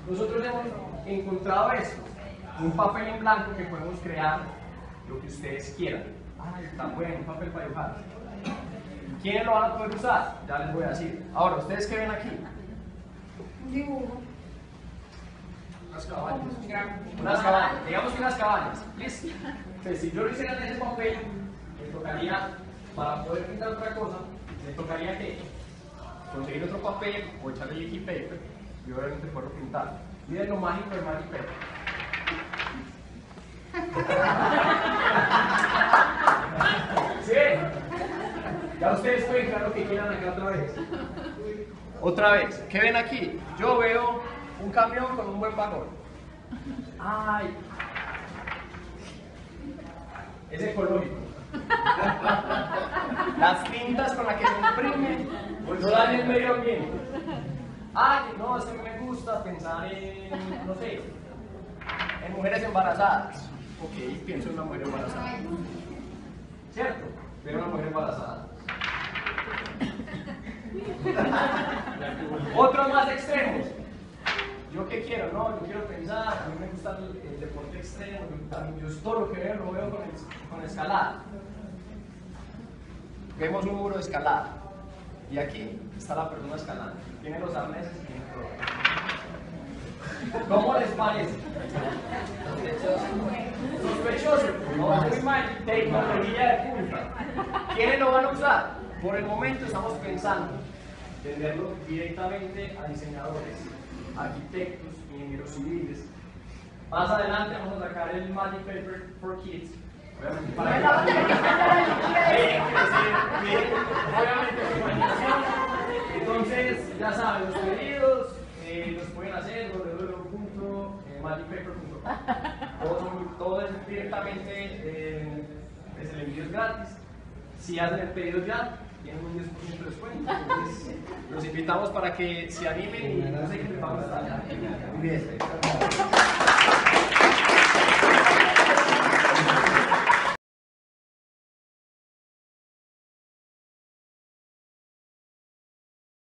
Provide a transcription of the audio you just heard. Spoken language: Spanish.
nosotros hemos encontrado esto, un papel en blanco que podemos crear lo que ustedes quieran. Ay, está bueno, un papel para dibujar. ¿Quiénes lo van a poder usar? Ya les voy a decir. Ahora, ¿ustedes qué ven aquí? Un dibujo. Unas cabañas. Unas cabañas. Digamos que unas cabañas. ¿Listo? Entonces, si yo lo hiciera en ese papel, me tocaría, para poder pintar otra cosa, me tocaría que conseguir otro papel o echarle liquid paper y obviamente poderlo pintar. Miren lo mágico del Magic Paper. ¿Sí? Ya ustedes pueden crear lo que quieran acá otra vez. Otra vez, ¿qué ven aquí? Yo veo un camión con un buen vagón. ¡Ay! Es ecológico. Las tintas con las que se imprimen no dañan el medio ambiente. ¡Ay! No, es que me gusta pensar en, no sé, en mujeres embarazadas. Ok, pienso en una mujer embarazada. ¿Cierto? Veo una mujer embarazada. Otros más extremos. ¿Yo qué quiero? No, yo quiero pensar, a mí me gusta el deporte extremo, yo todo lo que veo lo veo con escalada. Vemos un muro de escalada y aquí está la persona escalando. Tiene los arneses y tiene todo. ¿Cómo les parece? Sospechoso. No, muy mal. Tecnología de punta. ¿Quiénes lo van a usar? Por el momento estamos pensando venderlo directamente a diseñadores, arquitectos, ingenieros civiles. Más adelante vamos a sacar el Magic Paper for Kids. Obviamente para obviamente con imaginación. Entonces, ya saben, los pedidos los pueden hacer www.magicpaper.com. Todo es directamente, pues el envío es gratis. Si hacen el pedido ya, tienen un 10% de descuento. Entonces, los invitamos para que se animen y no sé qué les va a gustar. Muy bien.